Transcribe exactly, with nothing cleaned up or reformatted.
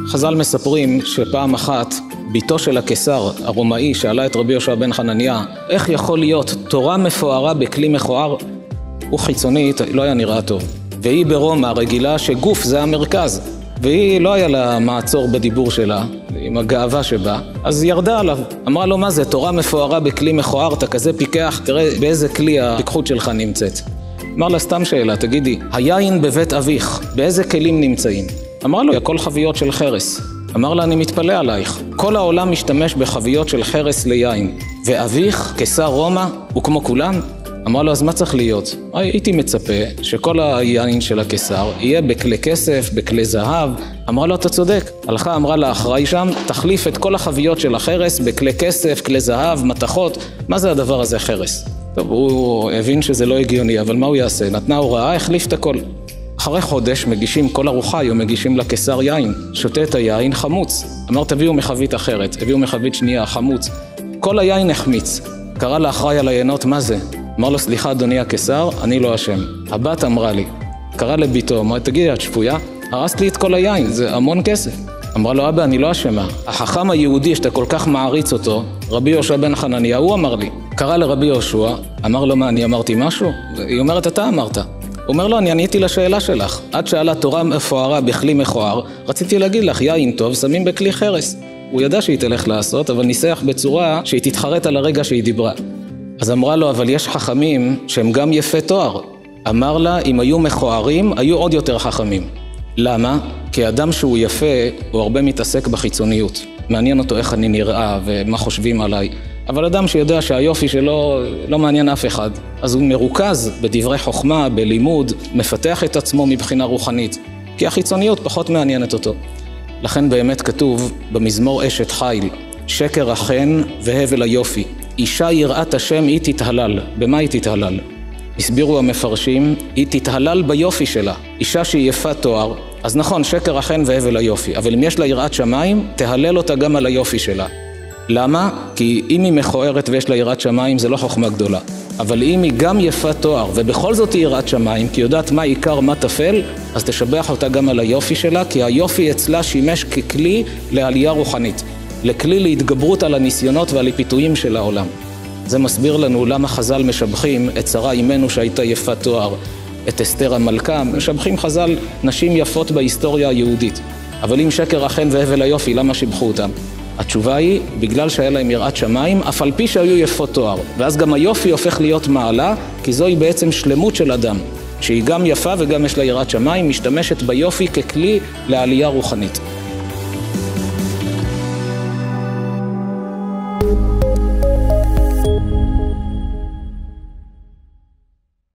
חז"ל מספרים שפעם אחת ביתו של הקיסר הרומאי שאלה את רבי יהושע בן חנניה, איך יכול להיות תורה מפוארה בכלי מכוער? הוא חיצונית, לא היה נראה טוב. והיא ברומא רגילה שגוף זה המרכז, והיא לא היה לה מעצור בדיבור שלה, עם הגאווה שבה, אז ירדה עליו. אמרה לו, מה זה, תורה מפוארה בכלי מכוער, אתה כזה פיקח, תראה באיזה כלי הפיקחות שלך נמצאת. אמר לה, סתם שאלה, תגידי, היין בבית אביך, באיזה כלים נמצאים? אמר לו, הכל חביות של חרס. אמר לה, אני מתפלא עלייך. כל העולם משתמש בחביות של חרס ליין. ואביך, קיסר רומא, הוא כמו כולם? אמר לו, אז מה צריך להיות? הייתי מצפה שכל היין של הקיסר יהיה בכלי כסף, בכלי זהב. אמרה לו, אתה צודק. הלכה אמרה לאחראי שם, תחליף את כל החביות של החרס בכלי כסף, כלי זהב, מתכות. מה זה הדבר הזה חרס? טוב, הוא הבין שזה לא הגיוני, אבל מה הוא יעשה? נתנה הוראה, החליף את הכל. אחרי חודש מגישים כל ארוחה, היו מגישים לקיסר יין. שותה את היין חמוץ. אמר, תביאו מחבית אחרת, הביאו מחבית שנייה, חמוץ. כל היין החמיץ. קרא לאחראי על היינות, מה זה? אמר לו, סליחה אדוני הקיסר, אני לא אשם. הבת אמרה לי. קרא לביתו, אמר, תגידי, את שפויה? הרסת לי את כל היין, זה המון כסף. אמרה לו, אבא, אני לא אשמה. החכם היהודי שאתה כל כך מעריץ אותו, רבי יהושע בן חנניה, הוא אמר לי. קרא לרבי יהושע, אמר לו, מה, אני אמרתי משהו? היא אומרת, אתה אמרת. הוא אומר לו, אני עניתי לשאלה שלך. את שאלה תורה מפוארה בכלי מכוער, רציתי להגיד לך, יין טוב, שמים בכלי חרס. הוא ידע שהיא תלך לעשות, אבל ניסח בצורה שהיא תתחרט על הרגע שהיא דיברה. אז אמרה לו, אבל יש חכמים שהם גם יפי תואר. אמר לה, אם היו מכוערים, היו עוד יותר חכמים. למה? כי אדם שהוא יפה, הוא הרבה מתעסק בחיצוניות. מעניין אותו איך אני נראה ומה חושבים עליי. אבל אדם שיודע שהיופי שלו לא מעניין אף אחד, אז הוא מרוכז בדברי חוכמה, בלימוד, מפתח את עצמו מבחינה רוחנית, כי החיצוניות פחות מעניינת אותו. לכן באמת כתוב במזמור אשת חיל, שקר החן והבל היופי. אישה יראת השם היא תתהלל. במה היא תתהלל? הסבירו המפרשים, היא תתהלל ביופי שלה. אישה שהיא יפה תואר, אז נכון, שקר החן והבל היופי, אבל אם יש לה יראת שמיים, תהלל אותה גם על היופי שלה. למה? כי אם היא מכוערת ויש לה יראת שמיים, זה לא חוכמה גדולה. אבל אם היא גם יפה תואר, ובכל זאת היא יראת שמיים, כי יודעת מה עיקר, מה תפל, אז תשבח אותה גם על היופי שלה, כי היופי אצלה שימש ככלי לעלייה רוחנית, לכלי להתגברות על הניסיונות ועל הפיתויים של העולם. זה מסביר לנו למה חז"ל משבחים את שרה אימנו שהייתה יפה תואר, את אסתר המלכה, משבחים חז"ל נשים יפות בהיסטוריה היהודית. אבל אם שקר החן והבל היופי, למה שיבחו אותם? התשובה היא, בגלל שהיה להם יראת שמיים, אף על פי שהיו יפות תואר. ואז גם היופי הופך להיות מעלה, כי זוהי בעצם שלמות של אדם, שהיא גם יפה וגם יש לה יראת שמיים, משתמשת ביופי ככלי לעלייה רוחנית.